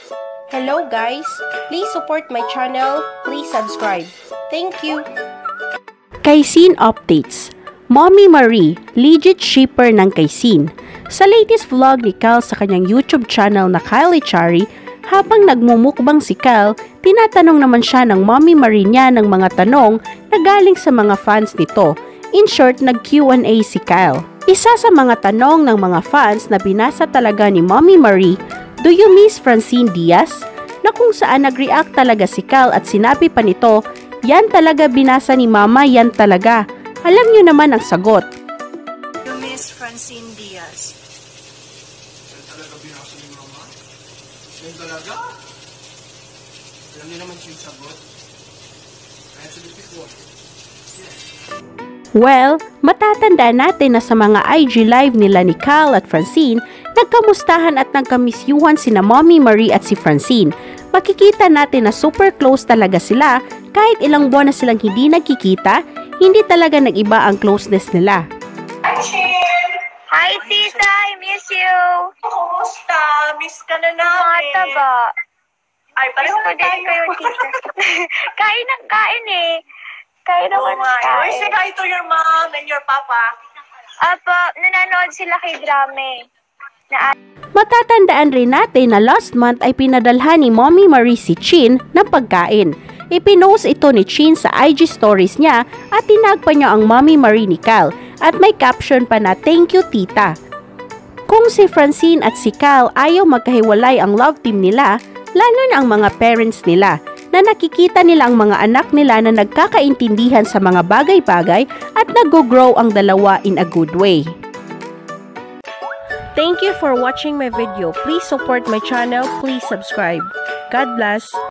Hello guys! Please support my channel. Please subscribe. Thank you! Kaisin Updates. Mommy Marie, legit shipper ng Kaisin. Sa latest vlog ni Cal sa kanyang YouTube channel na Kyle Echarri, habang nagmumukbang si Cal, tinatanong naman siya ng Mommy Marie niya ng mga tanong na galing sa mga fans nito. In short, nag-Q&A si Cal. Isa sa mga tanong ng mga fans na binasa talaga ni Mommy Marie, "Do you miss Francine Diaz?" Na kung saan nag-react talaga si Cal at sinabi pa nito, "Yan talaga binasa ni Mama, yan talaga." Alam niyo naman ang sagot. You miss Francine Diaz. Yan talaga binasa ni Mama? Yan talaga? Alam niyo naman yung sagot. Kaya sa before. Well, matatandaan natin na sa mga IG live nila ni Cal at Francine, nagkamustahan at nagkamisyuhan sina Mommy Marie at si Francine. Makikita natin na super close talaga sila kahit ilang buwan na silang hindi nagkikita, hindi talaga nag-iba ang closeness nila. Hi, Tita! I miss you! Kumusta? Miss ka na namin. Mata ba? Ay, pareho Miss ko na din tayo. kayo, Tita. Kain ng kain eh. Kain Oo naman nga. ng Uy, say kain. hi to your mom and your papa. Apa, nanonood sila kay drama na Matatandaan rin natin na last month ay pinadalhan ni Mommy Marie si Chin ng pagkain. Ipinost ito ni Chin sa IG stories niya at tinag pa niya ang Mommy Marie ni Cal at may caption pa na "Thank you, Tita." Kung si Francine at si Cal ayaw magkahiwalay ang love team nila, lalo na ang mga parents nila, na nakikita nila ang mga anak nila na nagkakaintindihan sa mga bagay-bagay at nag-grow ang dalawa in a good way. Thank you for watching my video. Please support my channel. Please subscribe. God bless.